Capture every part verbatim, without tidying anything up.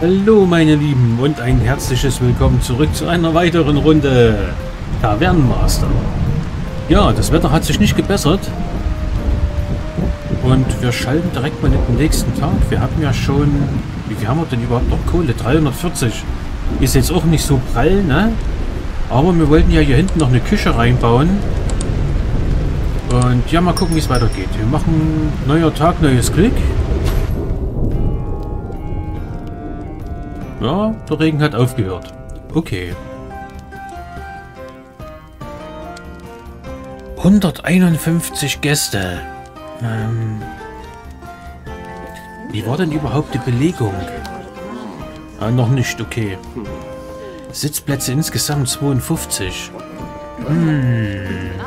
Hallo meine Lieben und ein herzliches Willkommen zurück zu einer weiteren Runde Tavernenmaster. Ja, das Wetter hat sich nicht gebessert und wir schalten direkt mal in den nächsten Tag. Wir hatten ja schon, wie viel haben wir denn überhaupt noch Kohle? dreihundertvierzig. Ist jetzt auch nicht so prall, ne? Aber wir wollten ja hier hinten noch eine Küche reinbauen. Und ja, mal gucken, wie es weitergeht. Wir machen neuer Tag, neues Glück. Ja, der Regen hat aufgehört. Okay. hunderteinundfünfzig Gäste. Ähm, wie war denn überhaupt die Belegung? Ah, noch nicht, okay. Sitzplätze insgesamt zweiundfünfzig. Hm.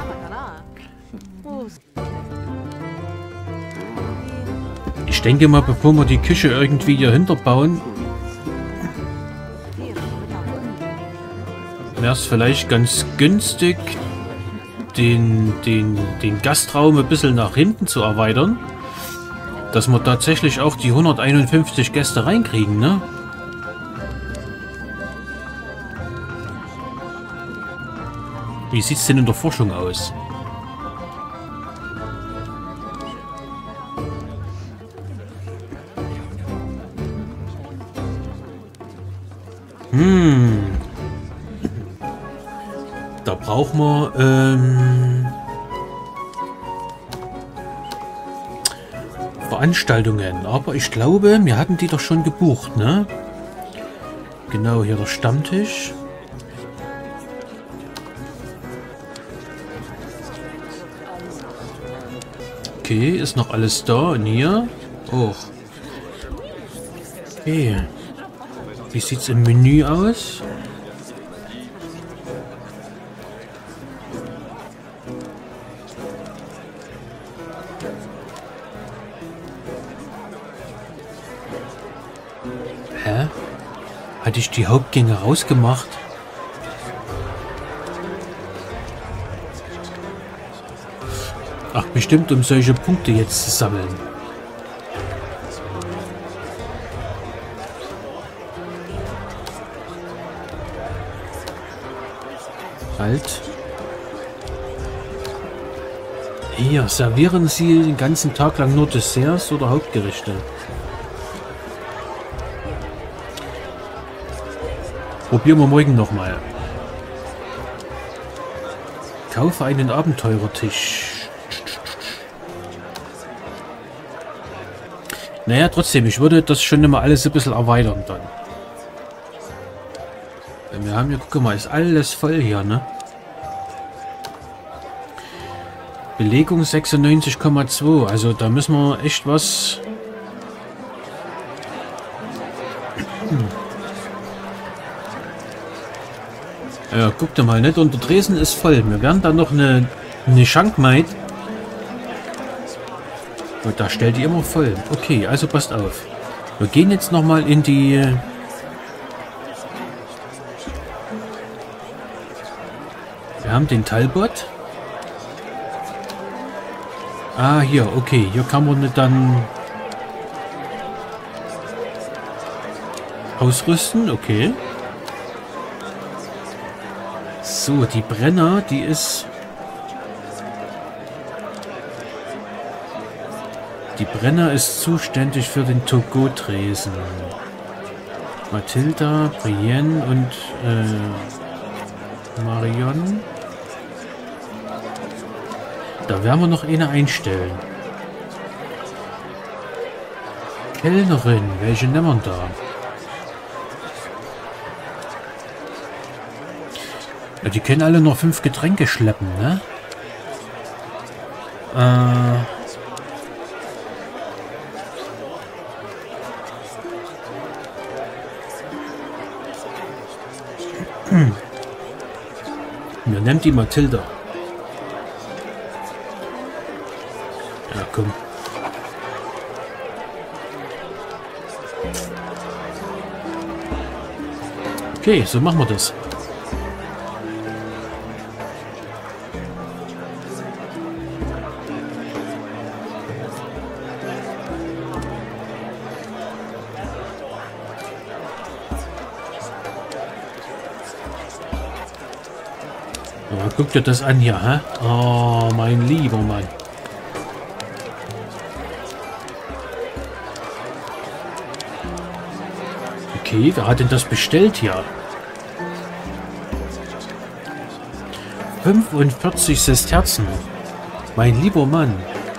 Ich denke mal, bevor wir die Küche irgendwie hier hinterbauen, wäre es vielleicht ganz günstig, den, den, den Gastraum ein bisschen nach hinten zu erweitern, dass wir tatsächlich auch die hunderteinundfünfzig Gäste reinkriegen, ne? Wie sieht es denn in der Forschung aus? Hm. Da brauchen wir ähm, Veranstaltungen. Aber ich glaube, wir hatten die doch schon gebucht, ne? Genau, hier der Stammtisch. Okay, ist noch alles da. Und hier auch. Okay. Wie sieht es im Menü aus? Hä? Hatte ich die Hauptgänge rausgemacht? Ach, bestimmt, um solche Punkte jetzt zu sammeln. Halt. Hier, servieren Sie den ganzen Tag lang nur Desserts oder Hauptgerichte? Probieren wir morgen nochmal. Kaufe einen Abenteurertisch. Naja, trotzdem, ich würde das schon immer alles ein bisschen erweitern dann. Wir haben ja, guck mal, ist alles voll hier, ne? Belegung sechsundneunzig Komma zwei, also da müssen wir echt was... Hm. Ja, guck dir mal, nicht? Und der Tresen ist voll. Wir werden dann noch eine, eine Schankmaid. Und da stellt die immer voll. Okay, also passt auf. Wir gehen jetzt nochmal in die... Wir haben den Talbot. Ah, hier, okay. Hier kann man dann ausrüsten. Okay. So, die Brenner, die ist... Die Brenner ist zuständig für den Togo-Tresen. Mathilda, Brienne und äh, Marion. Da werden wir noch eine einstellen. Kellnerin, welche nehmen wir da? Ja, die können alle noch fünf Getränke schleppen, ne? Äh... Hm. Wir nehmen die Mathilda. Ja, komm. Okay, so machen wir das. Ja, guck dir das an hier, hä? Oh, mein lieber Mann. Okay, wer hat denn das bestellt hier? fünfundvierzig Sesterzen. Mein lieber Mann.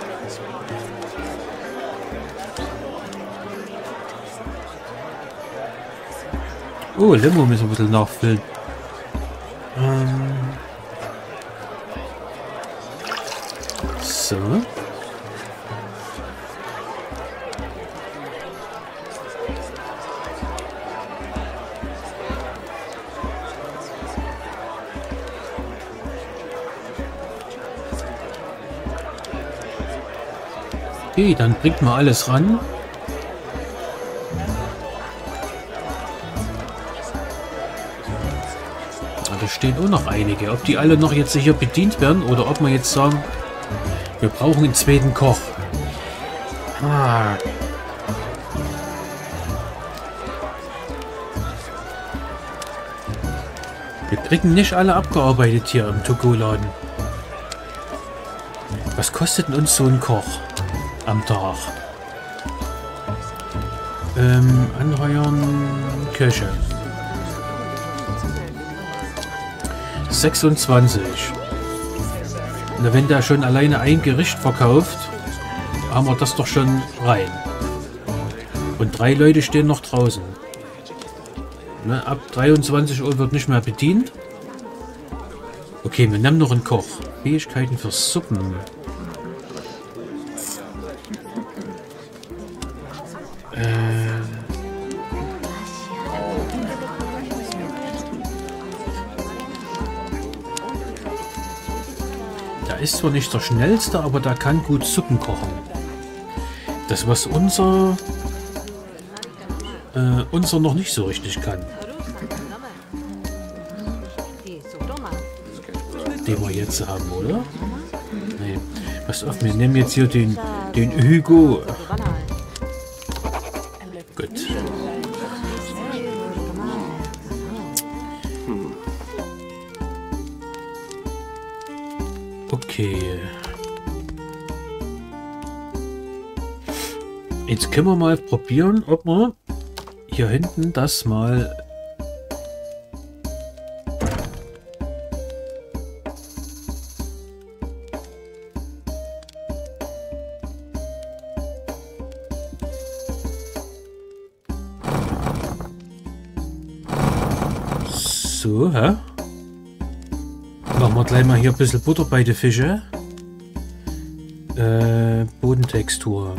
Oh, Limo müssen wir ein bisschen nachfüllen. Ähm. So. Okay, dann bringt mal alles ran. Da stehen auch noch einige. Ob die alle noch jetzt hier bedient werden oder ob wir jetzt sagen, wir brauchen einen zweiten Koch. Ah. Wir kriegen nicht alle abgearbeitet hier im To-Go-Laden. Was kostet denn uns so ein Koch am Tag? Ähm, anheuern, Köche. sechsundzwanzig. Na, wenn der schon alleine ein Gericht verkauft, haben wir das doch schon rein. Und drei Leute stehen noch draußen. Ne, ab dreiundzwanzig Uhr wird nicht mehr bedient. Okay, wir nehmen noch einen Koch. Fähigkeiten für Suppen. Äh... Der ist zwar nicht der schnellste, aber der kann gut Suppen kochen. Das, was unser... Äh, unser noch nicht so richtig kann. Den wir jetzt haben, oder? Nee. Pass auf, wir nehmen jetzt hier den, den Hugo. Gut. Okay. Jetzt können wir mal probieren, ob wir hier hinten das mal... So, hä? Machen wir gleich mal hier ein bisschen Butter bei den Fischen. Äh, Bodentextur.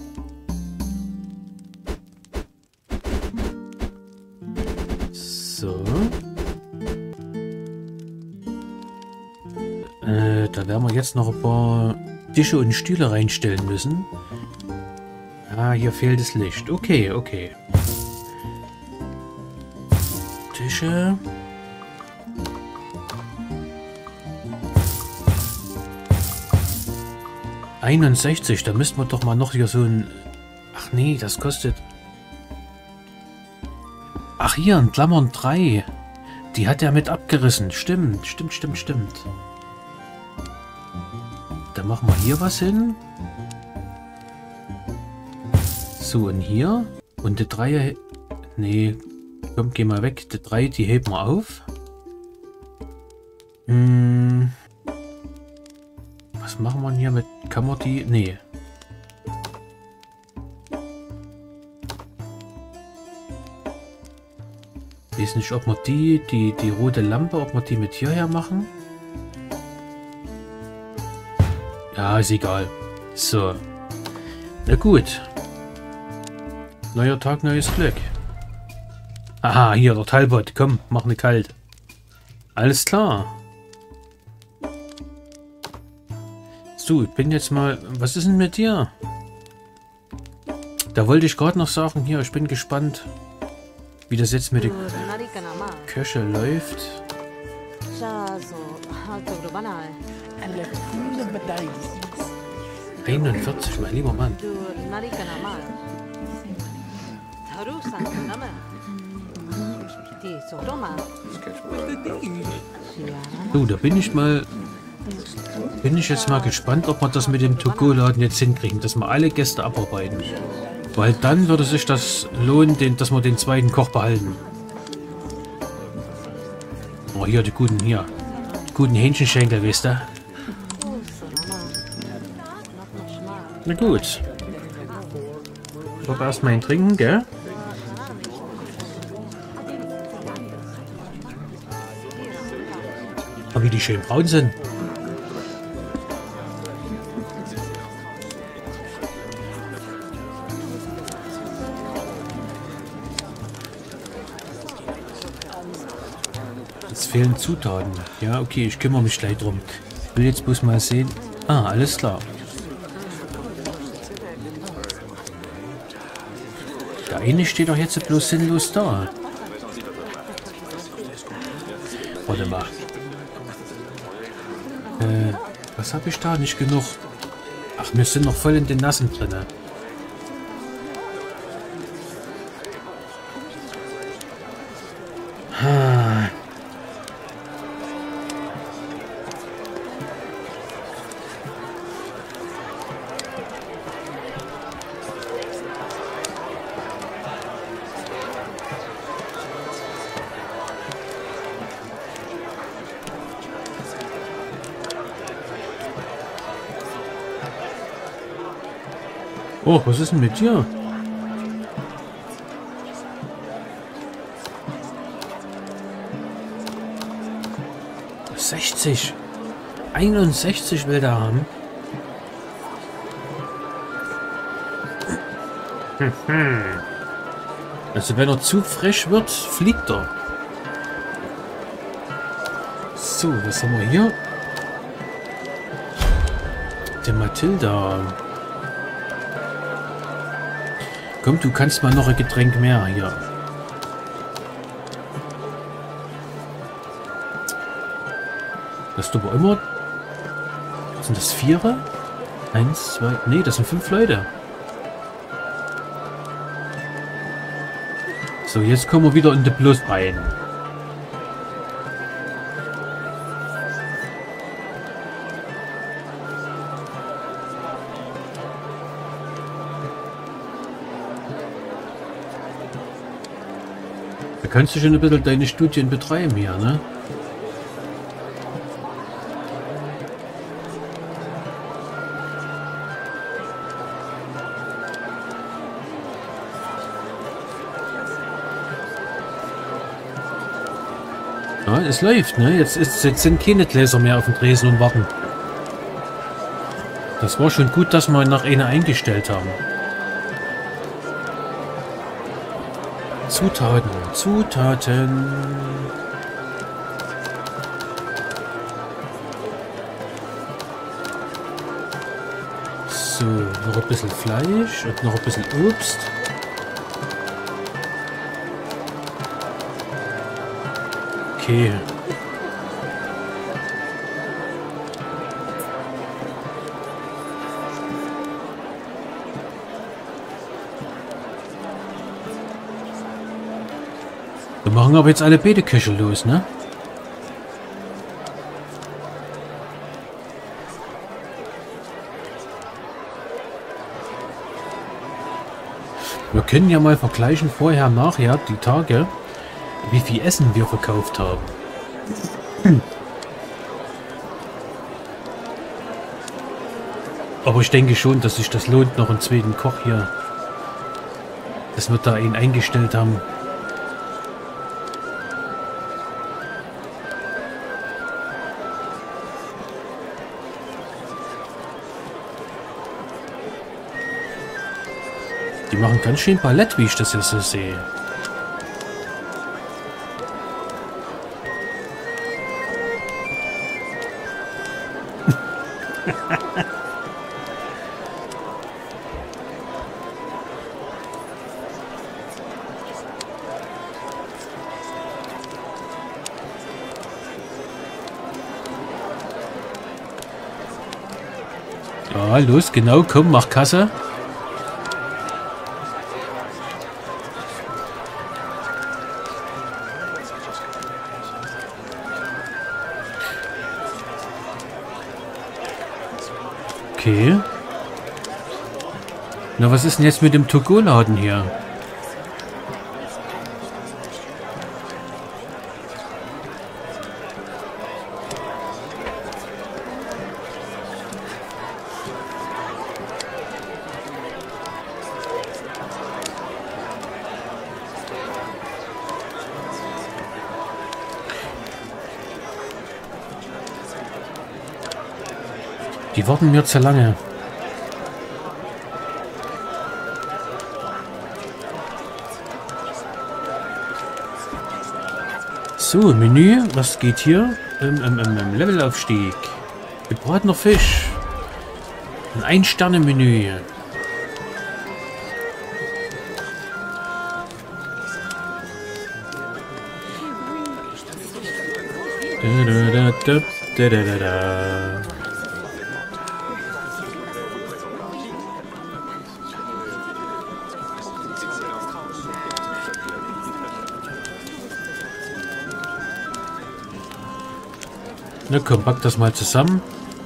So. Äh, da werden wir jetzt noch ein paar Tische und Stühle reinstellen müssen. Ah, hier fehlt das Licht. Okay, okay. Tische. einundsechzig, da müssten wir doch mal noch hier so ein... Ach nee, das kostet... Ach hier, in Klammern drei. Die hat er mit abgerissen. Stimmt, stimmt, stimmt, stimmt. Dann machen wir hier was hin. So, und hier. Und die drei... Nee, komm, geh mal weg. Die drei, die heben wir auf. Hm... Was machen wir hier mit... Kann man die... Nee. Ich weiß nicht, ob wir die, die, die rote Lampe, ob wir die mit hierher machen. Ja, ist egal. So. Na gut. Neuer Tag, neues Glück. Aha, hier, der Talbot. Komm, mach eine kalt. Alles klar. So, ich bin jetzt mal... Was ist denn mit dir? Da wollte ich gerade noch sagen, hier, ich bin gespannt, wie das jetzt mit der Köche läuft. einundvierzig, mein lieber Mann. So, da bin ich mal... Bin ich jetzt mal gespannt, ob wir das mit dem To-Go-Laden jetzt hinkriegen, dass wir alle Gäste abarbeiten. Weil dann würde sich das lohnen, den, dass wir den zweiten Koch behalten. Oh, hier, die guten, hier. Guten Hähnchenschenkel, wisst ihr? Na gut. Ich habe erstmal ein Trinken, gell? Aber wie die schön braun sind. Es fehlen Zutaten. Ja, okay, ich kümmere mich gleich drum. Ich will jetzt bloß mal sehen. Ah, alles klar. Der eine steht doch jetzt bloß sinnlos da. Warte mal. Äh, was habe ich da? Nicht genug. Ach, wir sind noch voll in den Nassen drin. Ha. Oh, was ist denn mit dir? sechzig. einundsechzig will der haben. Also wenn er zu frisch wird, fliegt er. So, was haben wir hier? Der Mathilda. Komm, du kannst mal noch ein Getränk mehr hier. Das du aber immer... Sind das Vierer? Eins, zwei... Nee, das sind fünf Leute. So, jetzt kommen wir wieder in den Plus rein. Da kannst du schon ein bisschen deine Studien betreiben hier, ne? Ja, es läuft, ne? Jetzt, ist, jetzt sind keine Gläser mehr auf dem Tresen und warten. Das war schon gut, dass wir nach einer eingestellt haben. Zutaten, Zutaten. So, noch ein bisschen Fleisch und noch ein bisschen Obst. Okay. Wir machen aber jetzt alle Bedeköche los, ne? Wir können ja mal vergleichen vorher, nachher, die Tage, wie viel Essen wir verkauft haben. Hm. Aber ich denke schon, dass sich das lohnt, noch einen zweiten Koch hier, dass wir da ihn eingestellt haben. Die machen ganz schön Ballett, wie ich das jetzt so sehe. Ja, los, genau, komm, mach Kasse. Na, was ist denn jetzt mit dem To-Go-Laden hier? Die warten mir zu lange. So, Menü, was geht hier? Ähm, ähm, ähm, Levelaufstieg. Gebratener Fisch. Ein Ein-Sterne-Menü. Da, da, da, da, da, da, da, da. Na komm, pack das mal zusammen.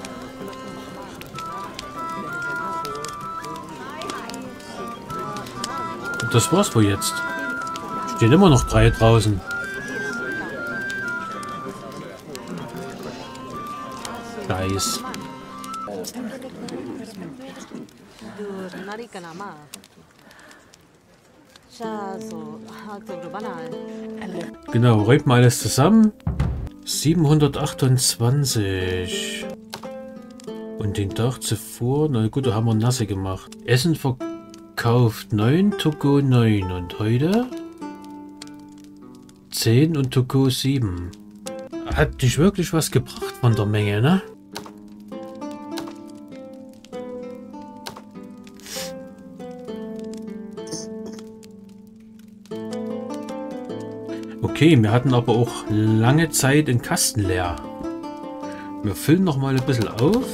Und das war's wohl jetzt. Stehen immer noch drei draußen. Nice. Genau, räumt mal alles zusammen. siebenhundertachtundzwanzig. Und den Tag zuvor, na gut, da haben wir nasse gemacht. Essen verkauft neun, To-Go neun. Und heute zehn und To-Go sieben. Hat nicht wirklich was gebracht von der Menge, ne? Okay, wir hatten aber auch lange Zeit den Kasten leer. Wir füllen noch mal ein bisschen auf.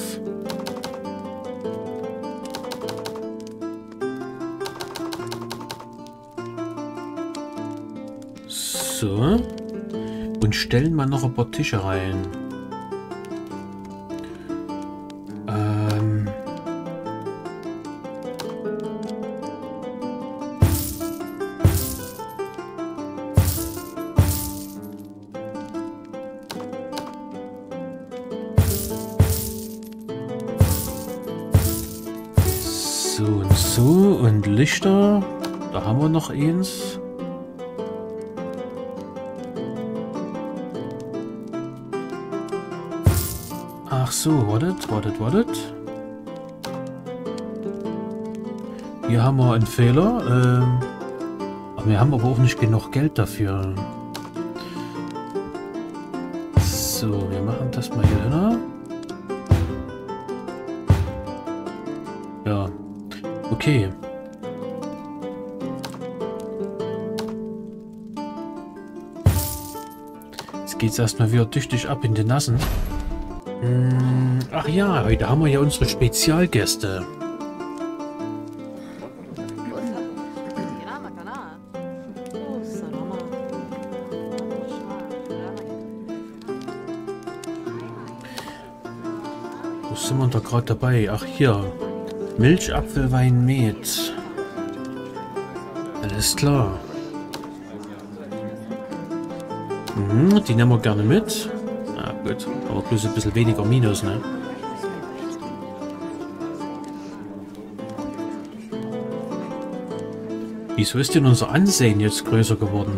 So. Und stellen mal noch ein paar Tische rein. Ähm... So und so und Lichter. Da haben wir noch eins. Ach so, wartet, wartet, wartet. Hier haben wir einen Fehler. Ähm, aber wir haben aber auch nicht genug Geld dafür. So, wir machen das mal hier hin. Ja. Okay. Jetzt geht's erstmal wieder tüchtig ab in den Nassen. Hm, ach ja, heute haben wir ja unsere Spezialgäste. Wo sind wir da gerade dabei? Ach hier. Milch, Apfelwein, Met. Alles klar. Mhm, die nehmen wir gerne mit. Na gut, aber bloß ein bisschen weniger Minus, ne? Wieso ist denn unser Ansehen jetzt größer geworden?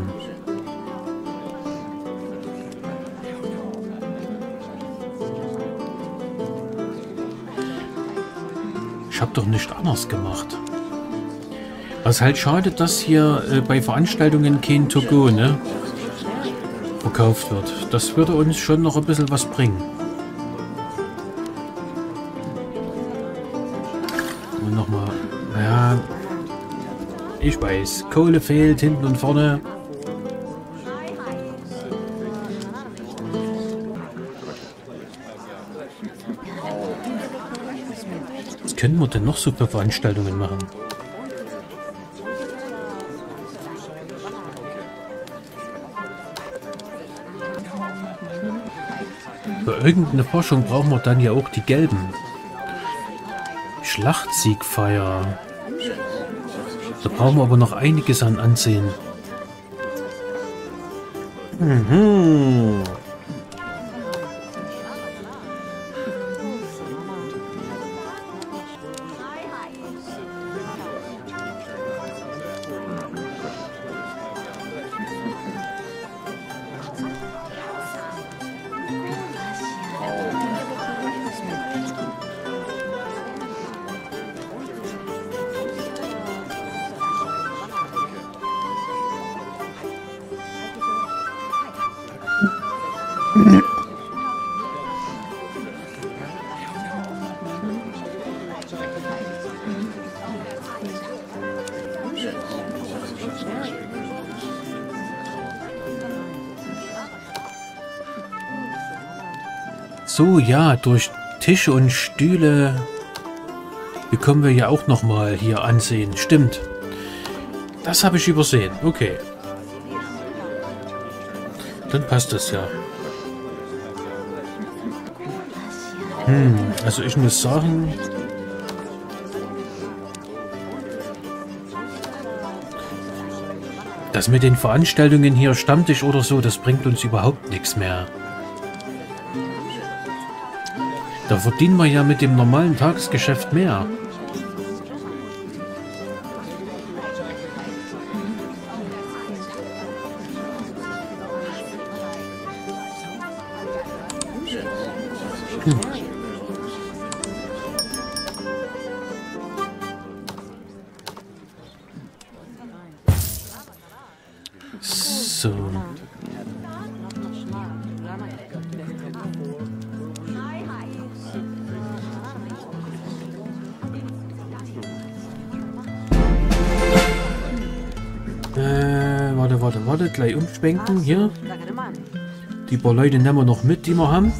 Ich habe doch nicht anders gemacht. Was halt schade, dass hier äh, bei Veranstaltungen kein To-Go, ne, verkauft wird. Das würde uns schon noch ein bisschen was bringen. Und nochmal, ja, ich weiß, Kohle fehlt hinten und vorne. Was können wir denn noch so für Veranstaltungen machen? Für irgendeine Forschung brauchen wir dann ja auch die gelben. Schlachtsiegfeier. Da brauchen wir aber noch einiges an Ansehen. Mhm. So, ja, durch Tische und Stühle bekommen wir ja auch nochmal hier Ansehen. Stimmt. Das habe ich übersehen. Okay. Dann passt das ja. Hm, also ich muss sagen... Das mit den Veranstaltungen hier, Stammtisch oder so, das bringt uns überhaupt nichts mehr. Da verdienen wir ja mit dem normalen Tagesgeschäft mehr. Hm. So. Äh, warte, warte, warte, gleich umschwenken hier. Die paar Leute nehmen wir noch mit, die wir haben.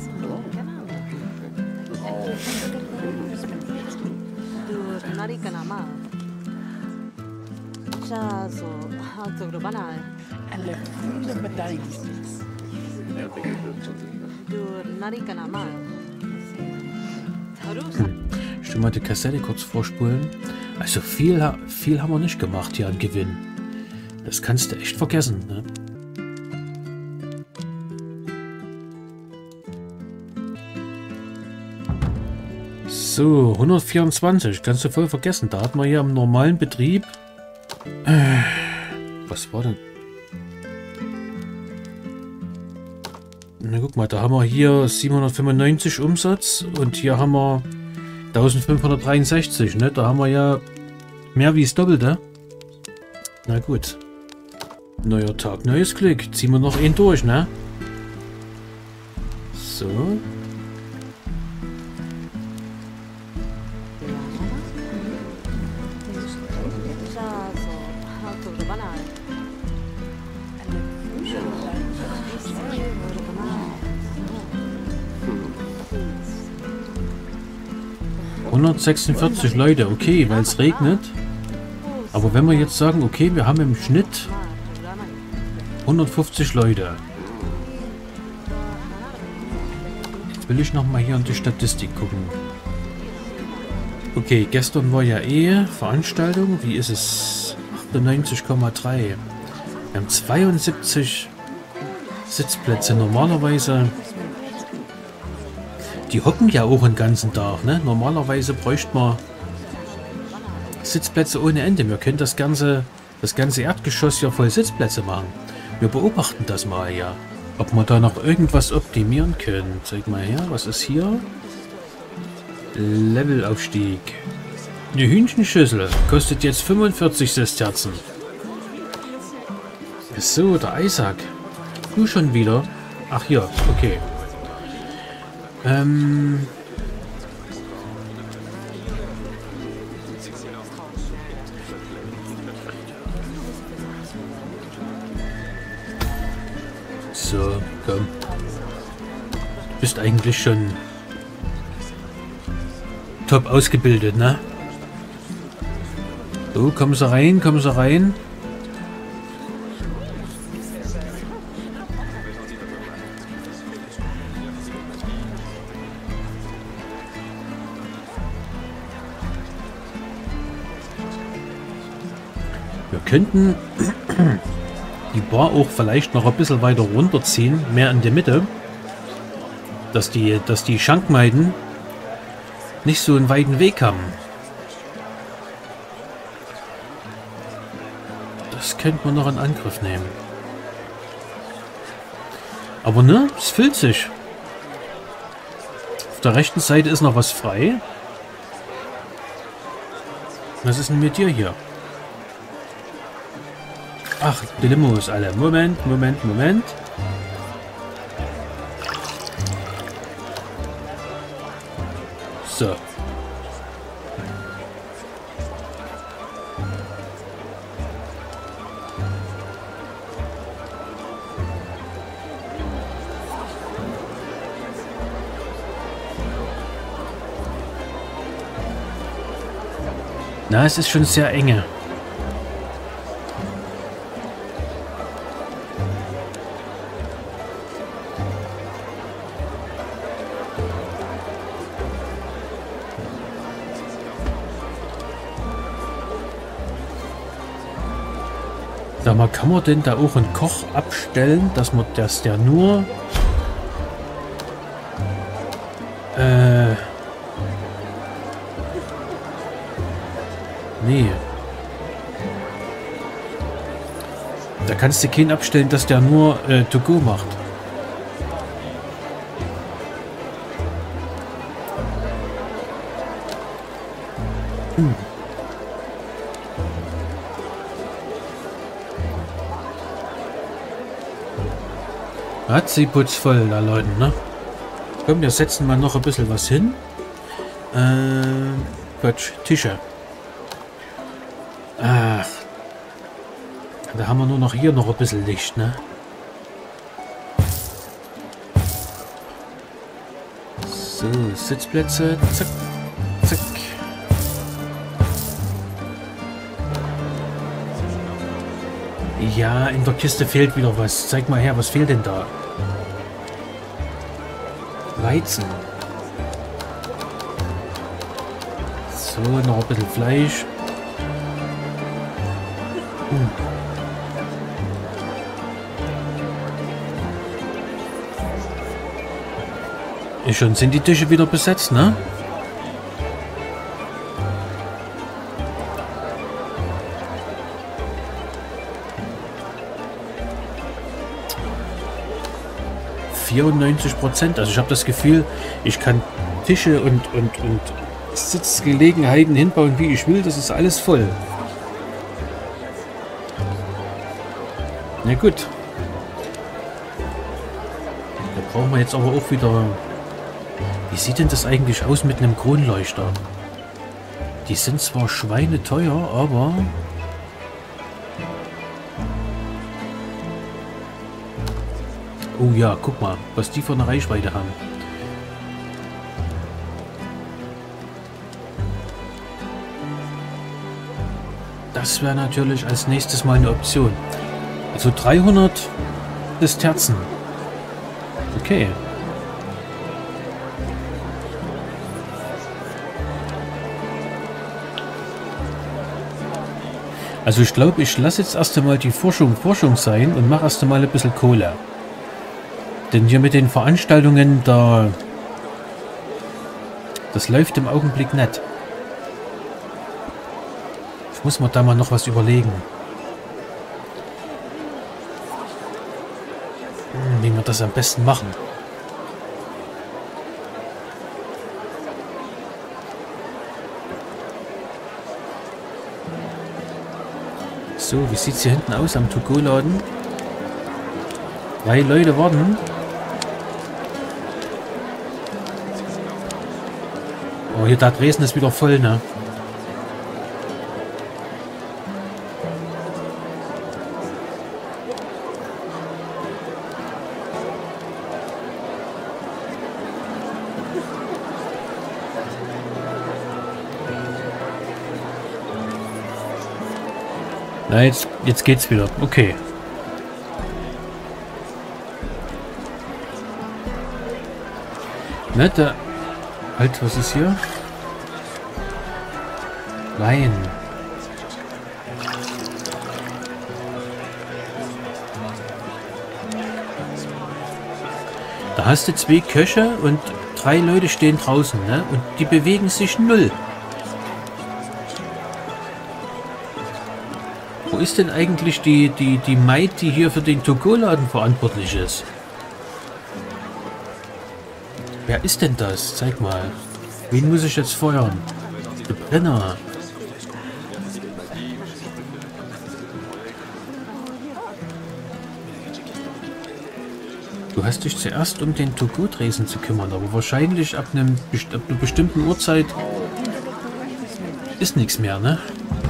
Ich will mal die Kassette kurz vorspulen. Also viel, viel haben wir nicht gemacht hier an Gewinn. Das kannst du echt vergessen, ne? So, hundertvierundzwanzig. Kannst du voll vergessen. Da hat man ja im normalen Betrieb... Äh, was war denn? Na guck mal, da haben wir hier siebenhundertfünfundneunzig Umsatz und hier haben wir eintausendfünfhundertdreiundsechzig, ne? Da haben wir ja mehr wie das Doppelte. Na gut. Neuer Tag, neues Glück. Ziehen wir noch einen durch, ne? So. hundertsechsundvierzig Leute, okay, weil es regnet. Aber wenn wir jetzt sagen, okay, wir haben im Schnitt hundertfünfzig Leute. Jetzt will ich nochmal hier in die Statistik gucken. Okay, gestern war ja eh Veranstaltung. Wie ist es? achtundneunzig Komma drei. Wir haben zweiundsiebzig Sitzplätze. Normalerweise... Die hocken ja auch den ganzen Tag, ne? Normalerweise bräuchte man Sitzplätze ohne Ende. Wir können das ganze, das ganze Erdgeschoss ja voll Sitzplätze machen. Wir beobachten das mal, ja. Ob wir da noch irgendwas optimieren können. Zeig mal her, was ist hier? Levelaufstieg. Eine Hühnchenschüssel kostet jetzt fünfundvierzig Sesterzen. So, der Isaac. Du schon wieder? Ach ja, okay. Ähm... So, komm. Du bist eigentlich schon top ausgebildet, ne? So, kommen Sie rein, kommen Sie rein. Wir könnten die Bar auch vielleicht noch ein bisschen weiter runterziehen, mehr in der Mitte, dass die, dass die Schankmeiden nicht so einen weiten Weg haben. Das könnte man noch in Angriff nehmen. Aber ne, es füllt sich. Auf der rechten Seite ist noch was frei. Was ist denn mit dir hier? Ach, die Limo ist alle. Moment, Moment, Moment. So. Na, es ist schon sehr enge. Sag mal, kann man denn da auch einen Koch abstellen, dass man dass der nur äh nee. Da kannst du keinen abstellen, dass der nur äh, to go macht. Hm. Hat sie putzvoll da, Leute, ne? Komm, wir setzen mal noch ein bisschen was hin. Äh, Quatsch, Tische. Ach. Da haben wir nur noch hier noch ein bisschen Licht, ne? So, Sitzplätze. Zack, zack. Ja, in der Kiste fehlt wieder was. Zeig mal her, was fehlt denn da? Weizen. So, noch ein bisschen Fleisch. Hm. Ist schon, sind die Tische wieder besetzt, ne? vierundneunzig Prozent. Also ich habe das Gefühl, ich kann Tische und, und, und Sitzgelegenheiten hinbauen, wie ich will. Das ist alles voll. Na gut. Da brauchen wir jetzt aber auch wieder... Wie sieht denn das eigentlich aus mit einem Kronleuchter? Die sind zwar schweineteuer, aber... Oh ja, guck mal, was die für eine Reichweite haben. Das wäre natürlich als nächstes mal eine Option. Also dreihundert Sesterzen. Okay. Also ich glaube, ich lasse jetzt erst einmal die Forschung Forschung sein und mache erst einmal ein bisschen Kohle. Denn hier mit den Veranstaltungen, da das läuft im Augenblick nicht. Ich muss mir da mal noch was überlegen. Hm, wie wir das am besten machen. So, wie sieht es hier hinten aus am To-Go-Laden? Drei Leute warten. Oh, hier da Dresden ist wieder voll, ne? Na, jetzt, jetzt geht's wieder. Okay. Ne, da... Halt, was ist hier? Wein. hast du zwei Köche und drei Leute stehen draußen, ne? Und die bewegen sich null. Wo ist denn eigentlich die, die, die Maid, die hier für den To-Go-Laden verantwortlich ist? Wer ist denn das? Zeig mal. Wen muss ich jetzt feuern? Der Brenner. Du hast dich zuerst um den To-Go-Tresen zu kümmern, aber wahrscheinlich ab, einem, ab einer bestimmten Uhrzeit ist nichts mehr, ne?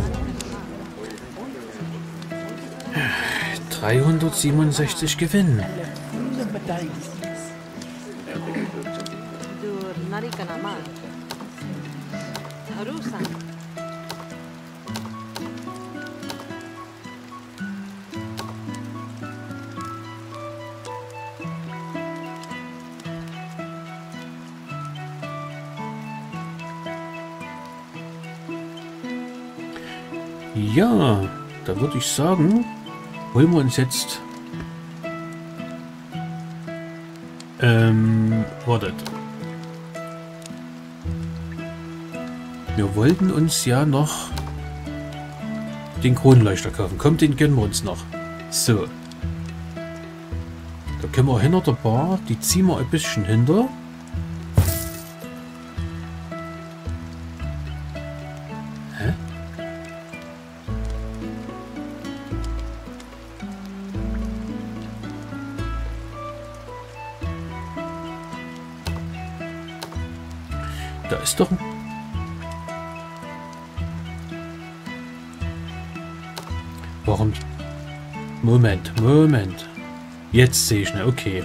dreihundertsiebenundsechzig Gewinn. Ja, da würde ich sagen, holen wir uns jetzt... Ähm, wartet. Wir wollten uns ja noch den Kronleuchter kaufen. Kommt, den gönnen wir uns noch. So. Da können wir hinter der Bar, die ziehen wir ein bisschen hinter. Hä? Da ist doch ein... Warum? Moment, Moment. Jetzt sehe ich, ne, okay.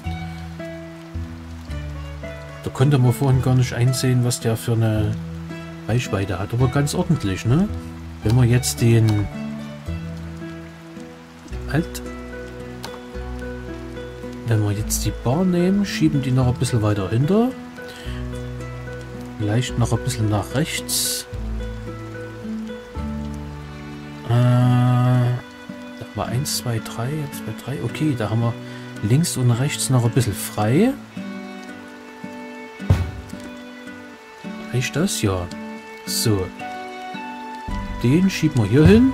Da konnte man vorhin gar nicht einsehen, was der für eine Reichweite hat. Aber ganz ordentlich, ne? Wenn wir jetzt den... Halt. Wenn wir jetzt die Bar nehmen, schieben die noch ein bisschen weiter hinter. Vielleicht noch ein bisschen nach rechts. Äh, da war eins, zwei, drei, zwei, drei. Okay, da haben wir links und rechts noch ein bisschen frei. Reicht das? Ja. So. Den schieben wir hier hin.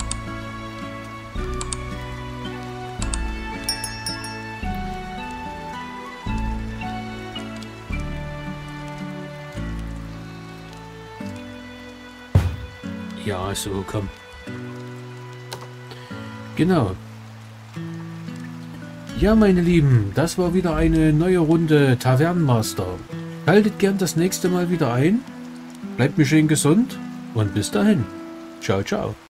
Ja, so, komm. Genau. Ja, meine Lieben, das war wieder eine neue Runde Tavernenmaster. Schaltet gern das nächste Mal wieder ein. Bleibt mir schön gesund und bis dahin. Ciao, ciao.